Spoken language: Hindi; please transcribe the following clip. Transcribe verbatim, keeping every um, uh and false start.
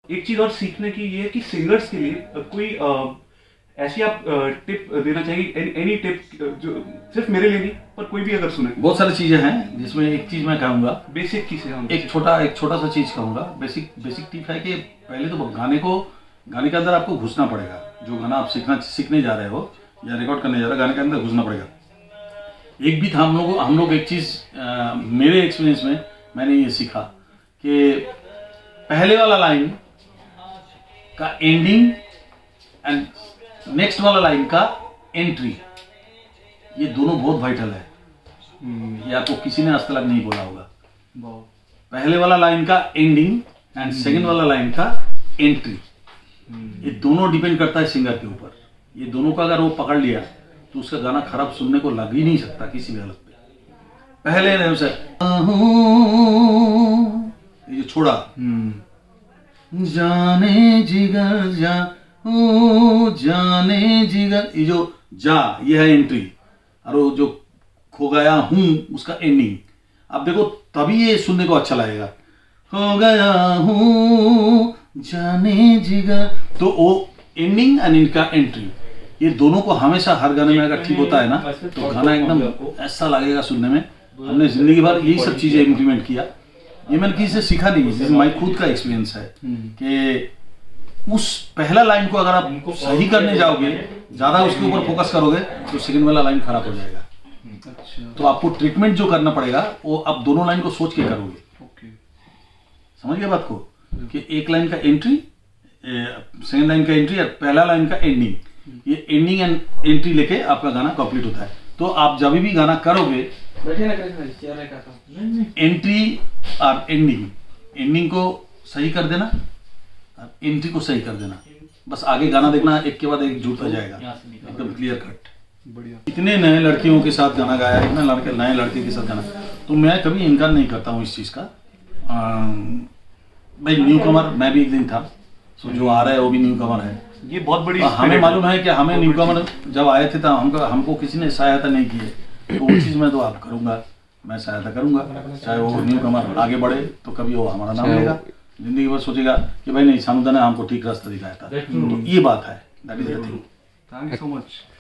एक चीज और सीखने की ये है कि सिंगर्स के लिए कोई आ, ऐसी आप टिप देना चाहिए, एनी टिप जो सिर्फ मेरे लिए नहीं पर कोई भी अगर सुने। बहुत सारी चीजें हैं जिसमें एक चीज मैं कहूंगा, बेसिक की से हम एक छोटा एक छोटा सा चीज कहूंगा। बेसिक बेसिक टिप है कि पहले तो गाने को गाने के अंदर आपको घुसना पड़ेगा। जो गाना आप सीखना सीखने जा रहे हो या रिकॉर्ड करने जा रहे हो, गाने के अंदर घुसना पड़ेगा। एक भी था हम लोग हम लोग एक चीज आ, मेरे एक्सपीरियंस में मैंने ये सीखा कि पहले वाला लाइन का एंडिंग एंड नेक्स्ट वाला लाइन का एंट्री, ये दोनों बहुत वाइटल है। ये आपको किसी ने आज तक नहीं बोला होगा। पहले वाला लाइन का एंडिंग एंड सेकंड वाला लाइन का एंट्री, ये दोनों डिपेंड करता है सिंगर के ऊपर। ये दोनों का अगर वो पकड़ लिया तो उसका गाना खराब सुनने को लग ही नहीं सकता किसी भी हालत पे। पहले ने उसे ये जो छोड़ा, जाने जिगर जा ओ जाने जिगर, ये जो जा ये है एंट्री, और वो जो खो गया हूं उसका एंडिंग। अब देखो तभी ये सुनने को अच्छा लगेगा। खो गया हूं जाने जिगर, तो वो एंडिंग एंड इनका एंट्री, ये दोनों को हमेशा हर गाने में अगर ठीक होता है ना तो गाना एकदम ऐसा लगेगा सुनने में। हमने जिंदगी भर यही सब चीजें इम्प्लीमेंट किया। ये मैंने किसी से सीखा नहीं, जिसमें माई खुद का एक्सपीरियंस है कि उस पहला लाइन को अगर आप सही करने जाओगे, ज्यादा उसके ऊपर फोकस करोगे तो सेकंड वाला लाइन खराब हो जाएगा। अच्छा। तो आपको ट्रीटमेंट जो करना पड़ेगा वो आप दोनों लाइन को सोच के करोगे। ओके। समझ गए बात को कि एक लाइन का एंट्री, सेकंड लाइन का एंट्री और पहला लाइन का एंडिंग, ये एंडिंग एंड एंट्री लेके आपका गाना कंप्लीट होता है। तो आप जब भी गाना करोगे एंट्री और एंडिंग, एंडिंग को सही कर देना, एंट्री को सही कर देना, बस आगे गाना देखना एक के बाद एक जुड़ता जाएगा एकदम क्लियर कट। बढ़िया। इतने नए लड़कियों के साथ गाना गाया, इतने लड़के नए लड़के के साथ गाना, तो मैं कभी इनकार नहीं करता हूँ इस चीज का। भाई न्यू कमर मैं भी एक दिन था, सो जो आ रहा है वो भी न्यू कमर है। ये बहुत बड़ी हमें मालूम है कि हमें न्यू कमर जब आए थे तो हमको हमको किसी ने सहायता नहीं की है, तो वो चीज में तो आप करूंगा, मैं सहायता करूंगा। चाहे वो न्यू कमर आगे बढ़े तो कभी वो हमारा नाम लेगा, जिंदगी भर सोचेगा कि भाई नहीं सानुदा ने हमको ठीक रास्ता दिखाया था। तो ये बात है। That is the thing. Thank you so much.